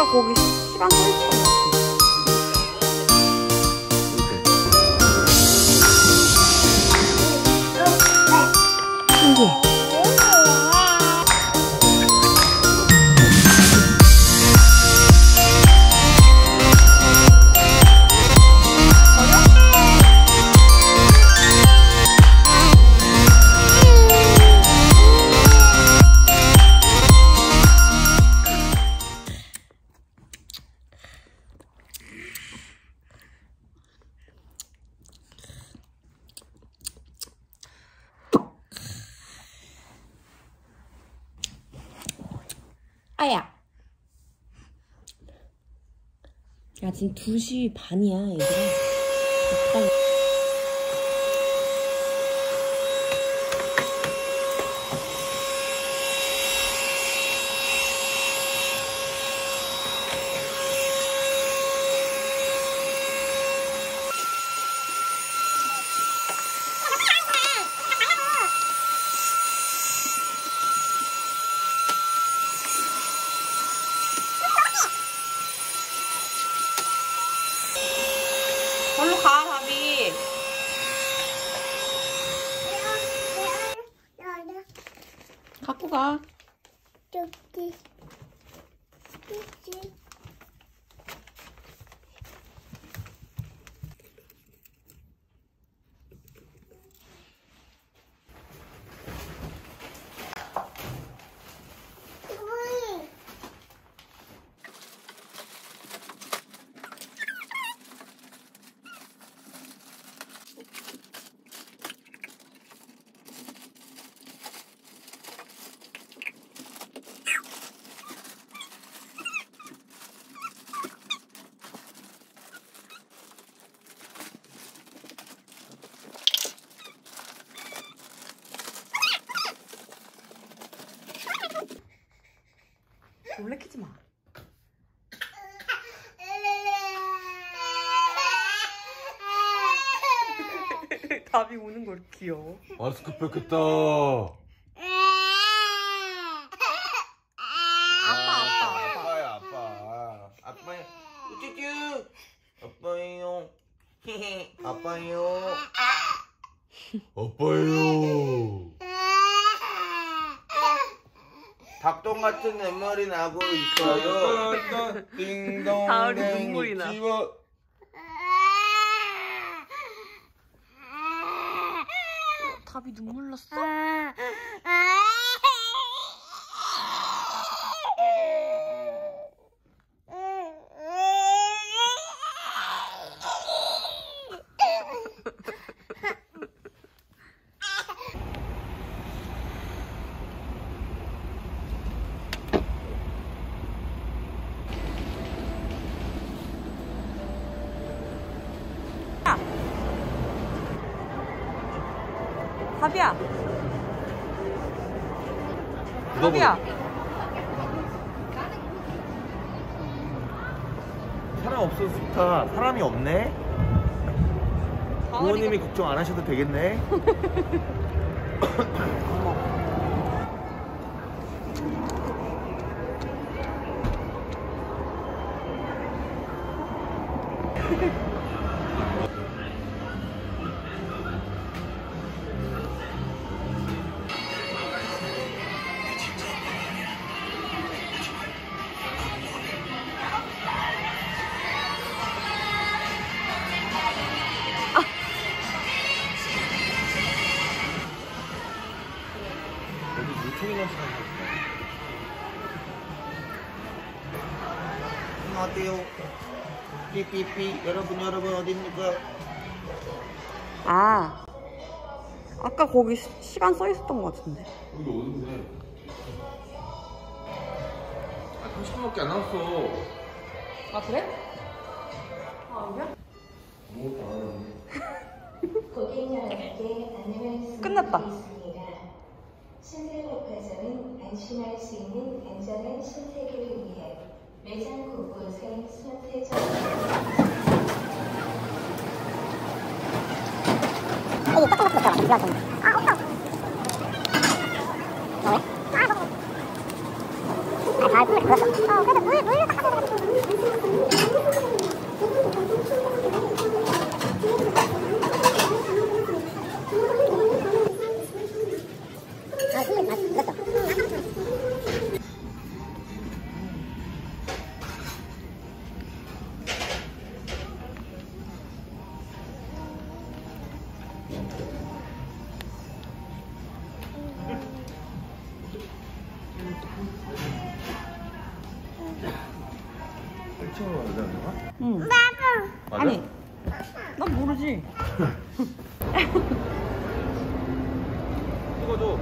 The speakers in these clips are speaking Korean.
거기 시간 써있어. 신기해. 아야. 야, 지금 2시 반이야, 얘들아. 빨리. 절로 가, 답이. 갖고 가. 저기. 놀래키지 마. 답이 우는 거 이렇게 귀여워. 마스크 뺏겼다. 아빠야, 아빠. 아빠야. 우쭈쭈. 아빠예요. 아빠예요. 아빠예요. 닭똥 같은 뱃머리 나고 있어요. 띵동. 가을이 눈물이 나. 답이 눈물 났어? 답이야. 답이야. 사람 없어서 좋다. 사람이 없네. 부모님이 걱정 안 하셔도 되겠네. 여기 물총이 넘치는 어때요? 삐삐삐. 여러분 어디입니까? 아, 아까 거기 시간 써 있었던 것 같은데. 여기 어딘데? 30분밖에 안 남았어. 아, 그래? 아, 아니야? 고객 여러분께 안내할 끝났다. 신세백화점은 안심할 수 있는 안전한 신세계를 위해 매장 곳곳에 손세정. 아, 물 그래서. 그래서 물 갖다 줘. 1층으로 가야 되는 거야? 응. 맞아? 아니, 난 모르지. 찍어줘.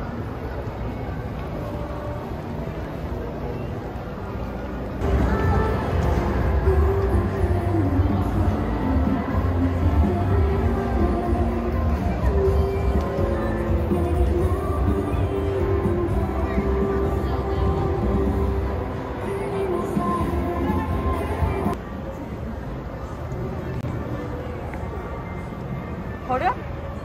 버려?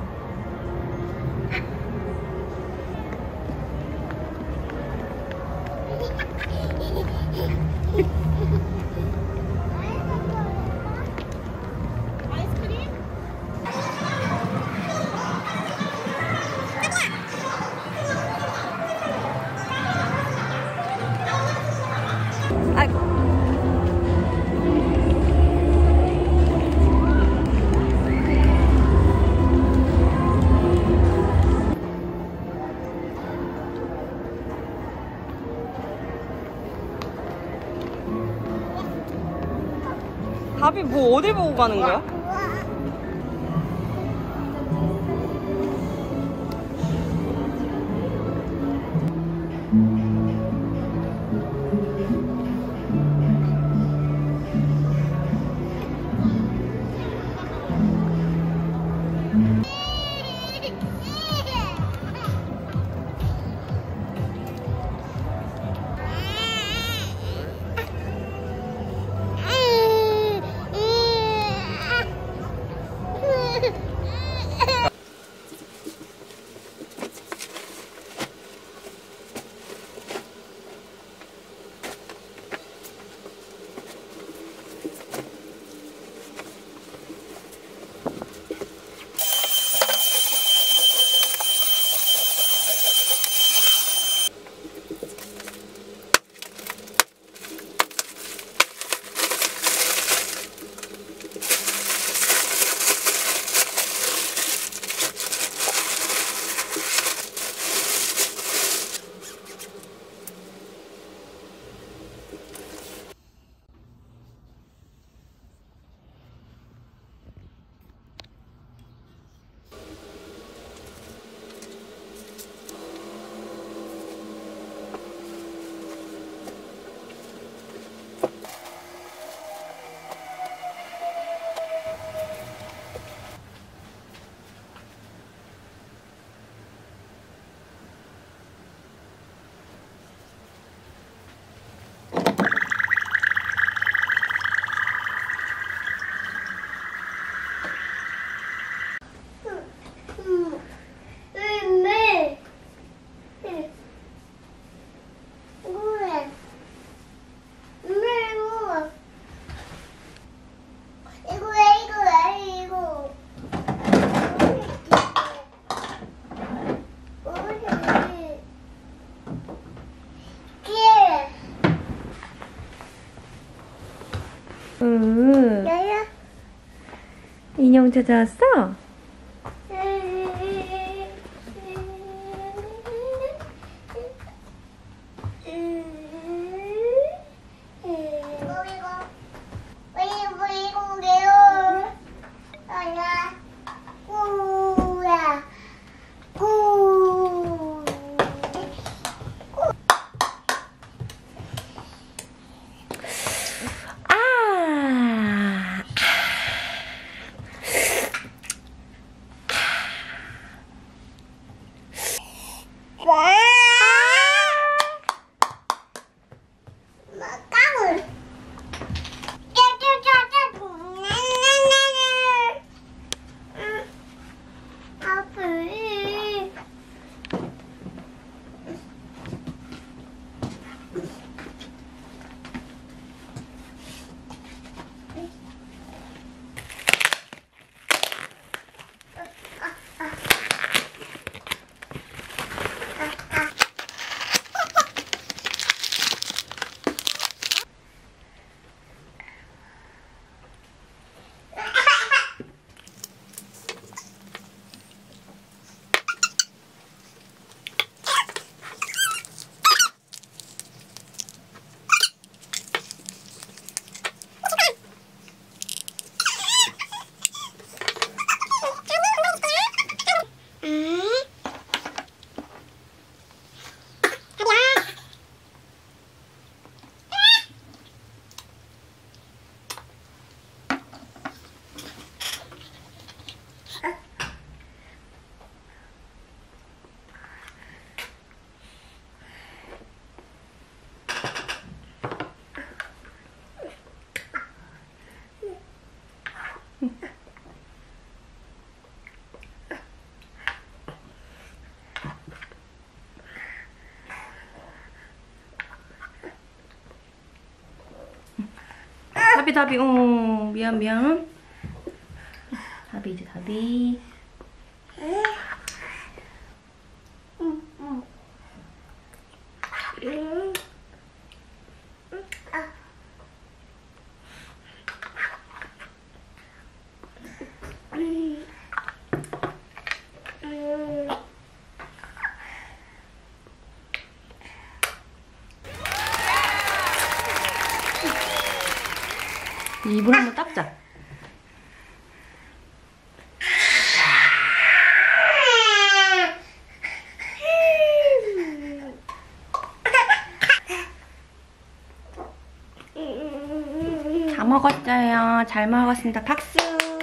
답이 뭐 어디 보고 가는 거야? 인형 찾아왔어? 다비 미안. 다비 이제 다비. 입을 한번 닦자. 다 먹었어요. 잘 먹었습니다. 박수.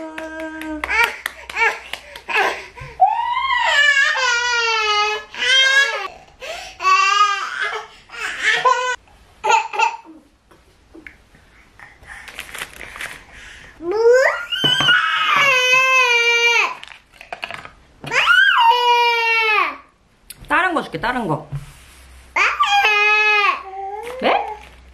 다른 거 줄게, 다른 거. 네?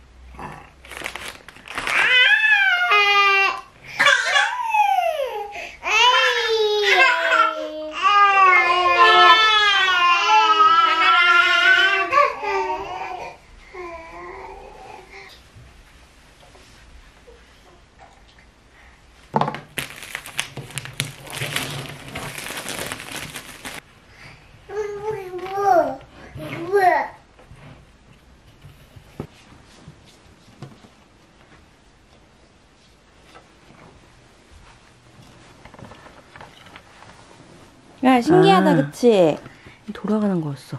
야, 신기하다, 그치? 돌아가는 거였어.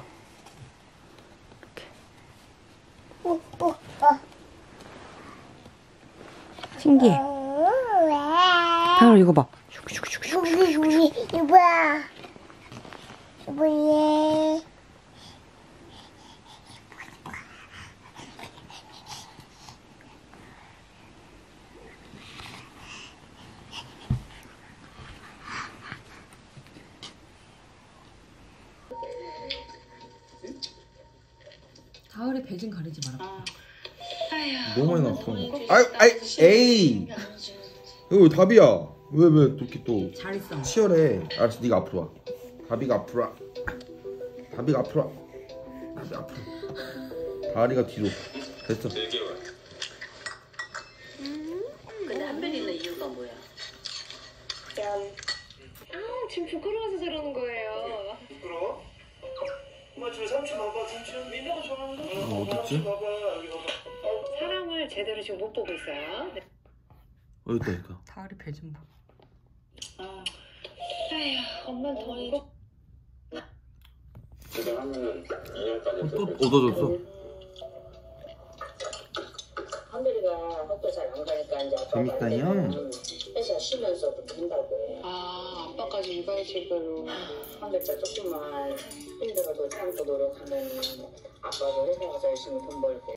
이렇게. 신기해. 다음 이거 봐. 이거야. 이거야. 가을에 배 좀 가리지 마라. 너무 많이 났어. 에이. 이거 왜 답이야? 왜 이렇게 또 잘 있어. 치열해. 알았어, 네가 앞으로 와. 다비가 앞으로 와. 다비가 앞으로 와. 다비 앞으로. 다리가 뒤로. 됐어. 근데 한별이 있는 이유가 뭐야? 지금 부끄러워서 저러는 거예요. 부끄러워? 엄마 저 삼촌 봐봐 삼촌 민호가 좋아하는 거 어딨지? 봐봐 여기 봐봐 사람을 제대로 지금 못 보고 있어요. 네. 여기 있다. 가을이 배 좀 봐. 아휴, 엄마는 더 이거. 제가 하면은 2년까지 또 얻어줬어. 한별이가 학교 잘 안 가니까 이제 재밌다요. 회사 쉬면서도 된다고. 아, 아빠까지 육아휴직으로. 한별이가 조금만 힘들어도 참고 노력하면 아빠도 회사 가서 열심히 돈 벌고.